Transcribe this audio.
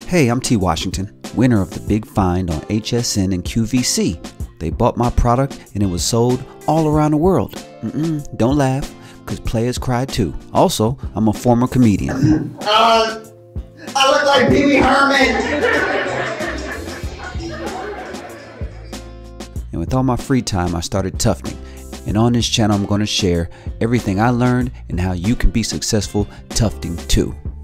Hey, I'm T. Washington, winner of the big find on HSN and QVC. They bought my product and it was sold all around the world. Don't laugh, because players cry too. Also, I'm a former comedian. I look like Pee Wee Herman. And with all my free time, I started Tufting. And on this channel, I'm going to share everything I learned and how you can be successful tufting too.